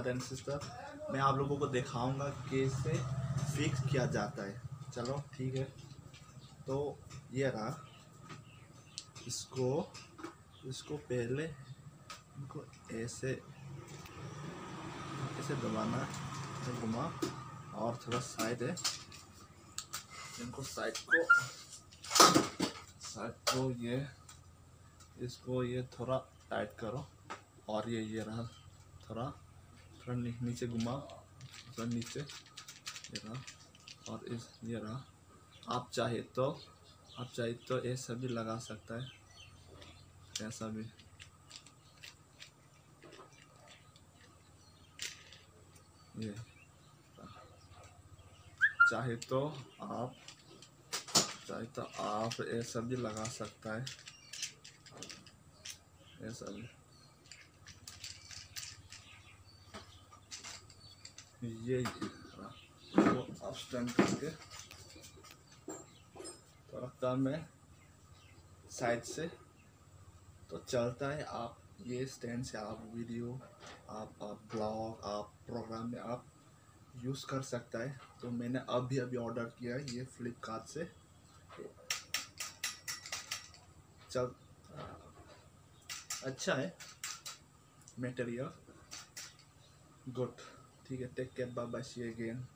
Brother and sister, मैं आप लोगों को दिखाऊंगा कैसे फिक्स किया जाता है। चलो ठीक है, तो ये रहा, इसको पहले इनको ऐसे दबाना है, घुमा, और थोड़ा साइड है, इनको साइड को इसको ये थोड़ा टाइट करो, और ये रहा, थोड़ा नीचे घुमा, थोड़ा नीचे, ये रहा, और ये रहा। आप चाहे तो ऐसा भी लगा सकता है, ऐसा भी, ये चाहे तो आप ऐसा भी लगा सकता है, ऐसा भी, ये तो आप स्टैंड करके थोड़ा कम है साइड से तो चलता है। आप ये स्टैंड से आप वीडियो, आप ब्लॉग, आप प्रोग्राम में आप यूज़ कर सकता है। तो मैंने अभी ऑर्डर किया है ये फ्लिपकार्ट से। चल अच्छा है मटेरियल, गुड, ठीक है, take care, bye bye, see you again.